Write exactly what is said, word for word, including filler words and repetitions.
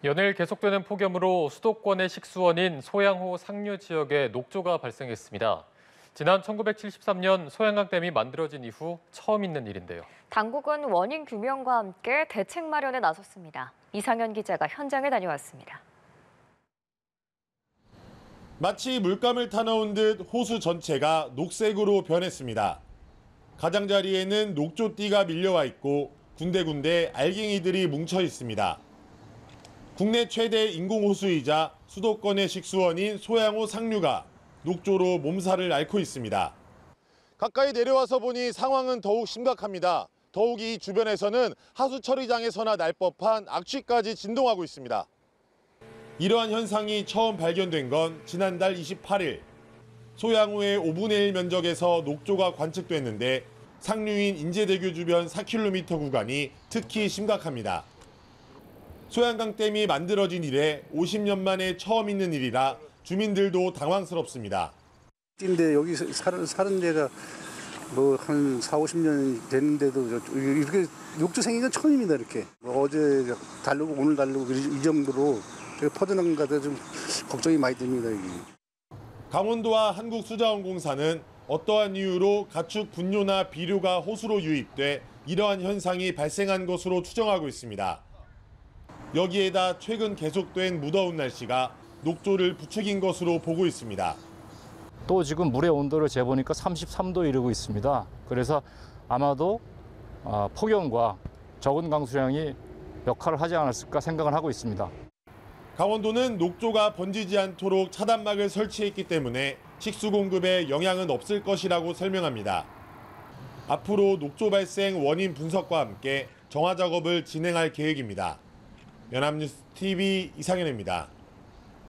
연일 계속되는 폭염으로 수도권의 식수원인 소양호 상류 지역에 녹조가 발생했습니다. 지난 천구백칠십삼 년 소양강댐이 만들어진 이후 처음 있는 일인데요. 당국은 원인 규명과 함께 대책 마련에 나섰습니다. 이상현 기자가 현장에 다녀왔습니다. 마치 물감을 타놓은 듯 호수 전체가 녹색으로 변했습니다. 가장자리에는 녹조띠가 밀려와 있고 군데군데 알갱이들이 뭉쳐 있습니다. 국내 최대 인공호수이자 수도권의 식수원인 소양호 상류가 녹조로 몸살을 앓고 있습니다. 가까이 내려와서 보니 상황은 더욱 심각합니다. 더욱이 주변에서는 하수 처리장에서나 날 법한 악취까지 진동하고 있습니다. 이러한 현상이 처음 발견된 건 지난달 이십팔 일. 소양호의 오분의 일 면적에서 녹조가 관측됐는데 상류인 인제대교 주변 사 킬로미터 구간이 특히 심각합니다. 소양강댐이 만들어진 이래 오십 년 만에 처음 있는 일이라 주민들도 당황스럽습니다. 근데 여기 사는, 사는 데가 뭐 한 사오십 년이 됐는데도 이렇게 녹조 생긴 건 처음입니다. 이렇게 뭐 어제 다르고 오늘 다르고 이 정도로 퍼져나간가 좀 걱정이 많이 됩니다. 여기. 강원도와 한국수자원공사는 어떠한 이유로 가축 분뇨나 비료가 호수로 유입돼 이러한 현상이 발생한 것으로 추정하고 있습니다. 여기에다 최근 계속된 무더운 날씨가 녹조를 부추긴 것으로 보고 있습니다. 또 지금 물의 온도를 재보니까 삼십삼 도 이르고 있습니다. 그래서 아마도 폭염과 적은 강수량이 역할을 하지 않았을까 생각을 하고 있습니다. 강원도는 녹조가 번지지 않도록 차단막을 설치했기 때문에 식수 공급에 영향은 없을 것이라고 설명합니다. 앞으로 녹조 발생 원인 분석과 함께 정화 작업을 진행할 계획입니다. 연합뉴스 티비 이상현입니다.